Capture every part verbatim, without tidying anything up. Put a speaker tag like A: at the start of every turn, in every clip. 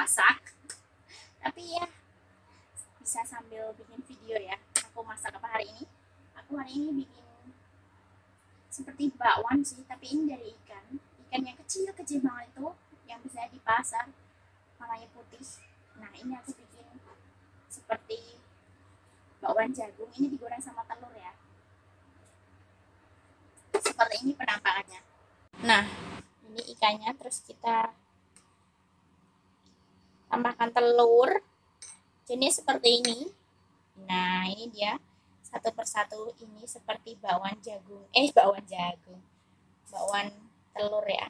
A: masak, tapi ya bisa sambil bikin video ya. Aku masak apa hari ini? Aku hari ini bikin seperti bakwan sih, tapi ini dari ikan ikan yang kecil-kecil banget itu, yang bisa di pasar, warnanya putih. Nah ini aku bikin seperti bakwan jagung, ini digoreng sama telur ya. Seperti ini penampakannya. Nah ini ikannya, terus kita tambahkan telur jenis seperti ini. Nah ini dia satu persatu, ini seperti bakwan jagung eh bakwan jagung bakwan telur ya.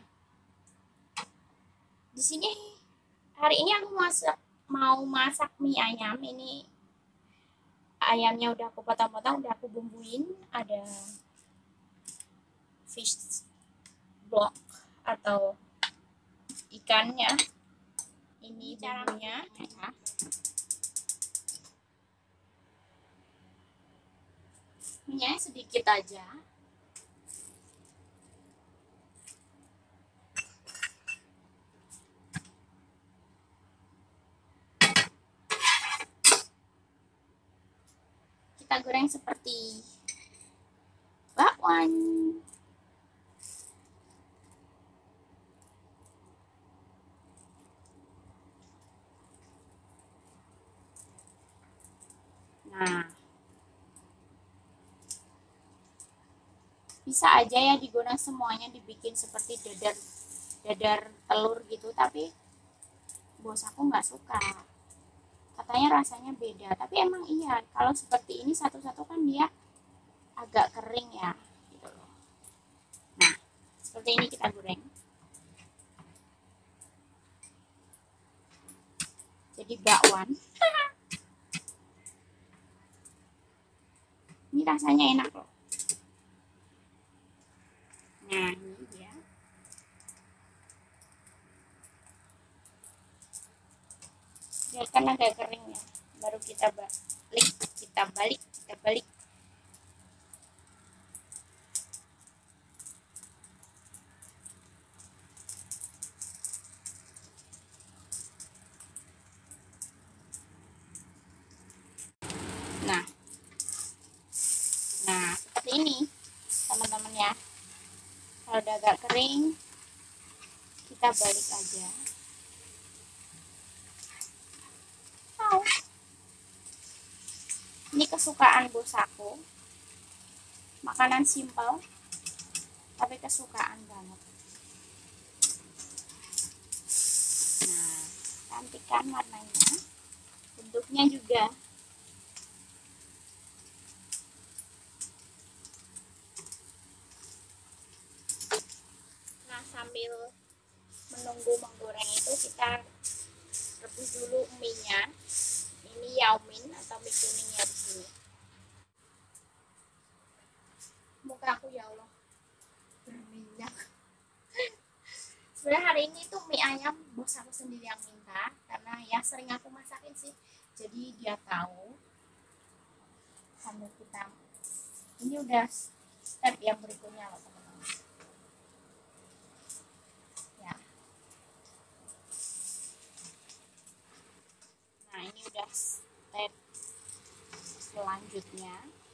A: Di sini hari ini aku masak mau masak mie ayam. Ini ayamnya udah aku potong-potong, udah aku bumbuin. Ada fish block atau ikannya, ini bumbunya ya. Minyak sedikit aja. Kita goreng seperti bakwan. Nah, bisa aja ya digoreng semuanya, dibikin seperti dadar dadar telur gitu, tapi bos aku nggak suka, katanya rasanya beda. Tapi emang iya, kalau seperti ini satu-satu kan dia agak kering ya gitu loh. Nah seperti ini kita goreng jadi bakwan. Ini rasanya enak loh. Nah ini dia. Biarkan agak kering ya, baru kita balik kita balik kita balik. Nah nah seperti ini teman-teman ya. Kalau udah agak kering, kita balik aja. Oh. Ini kesukaan bos aku, makanan simpel tapi kesukaan banget. Nah cantik kan warnanya, bentuknya juga. Nah sambil menunggu menggoreng itu, kita rebus dulu mie-nya. Ini yaomin atau mie kuningnya di sini. Muka aku ya Allah berminyak. Sebenarnya hari ini tuh mie ayam bos aku sendiri yang minta, karena ya sering aku masakin sih, jadi dia tahu. Sambil kita, ini udah step yang berikutnya loh teman-teman ya. Nah ini udah step selanjutnya.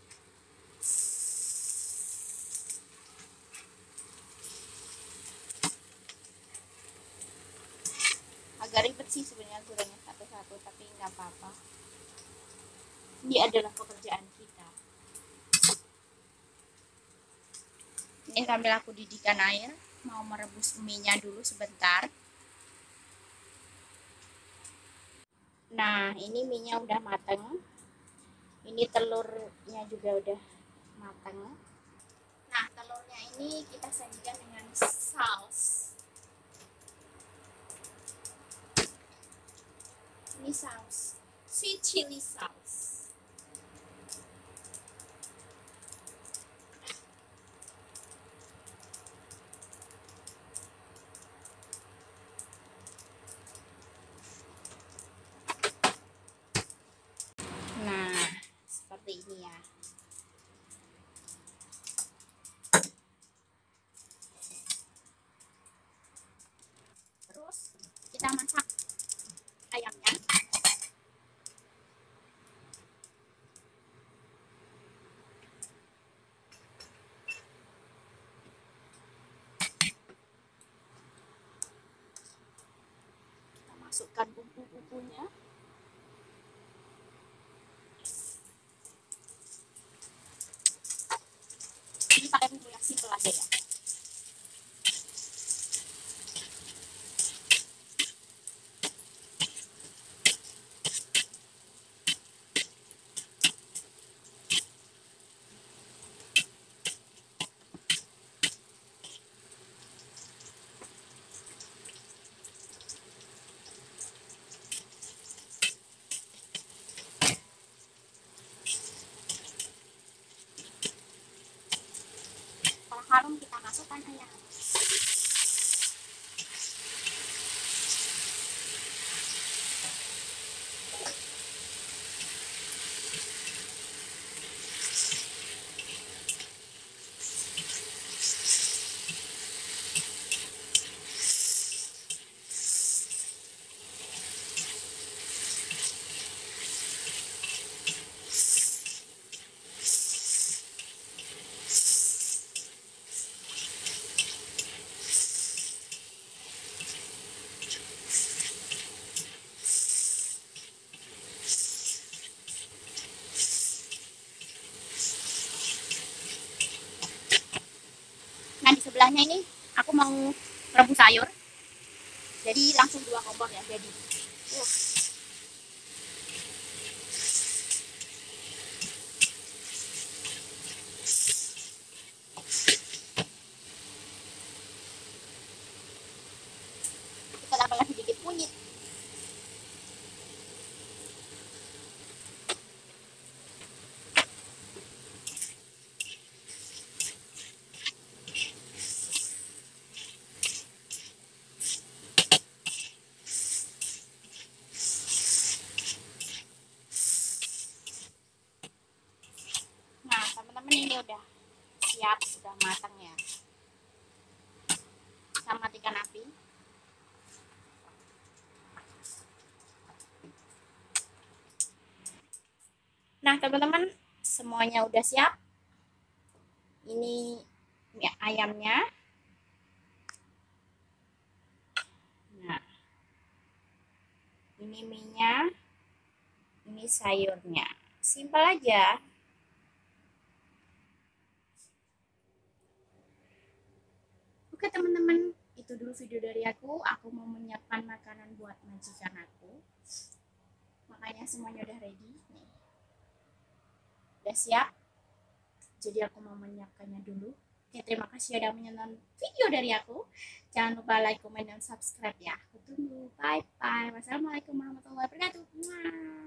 A: Agak ribet sih sebenarnya gorengnya satu-satu, tapi nggak apa-apa. Ini adalah pekerjaan kita. Ini sambil aku didihkan air, mau merebus mie-nya dulu sebentar. Nah ini mie-nya udah mateng, ini telurnya juga udah mateng. Nah telurnya ini kita sajikan dengan saus. Ini saus sweet chili sauce. Nah seperti ini ya. Terus kita masak masukkan bumbu-bumbunya. Ini pakai bumbu yang simple aja ya. Harum kita masukkan ayam. Nah di sebelahnya ini aku mau rebus sayur, jadi langsung dua kompor ya. Jadi uh. Kita tambahkan sedikit kunyit. Ini udah siap, sudah matang ya. Kita matikan api. Nah teman-teman, semuanya udah siap. Ini mie ayamnya. Nah ini mie-nya, ini sayurnya. Simpel aja. Oke teman-teman, itu dulu video dari aku. Aku mau menyiapkan makanan buat majikan aku. Makanya semuanya udah ready. Nih. Udah siap. Jadi aku mau menyiapkannya dulu. Oke, terima kasih sudah menonton video dari aku. Jangan lupa like, comment, dan subscribe ya. Aku tunggu. Bye-bye. Wassalamualaikum warahmatullahi wabarakatuh.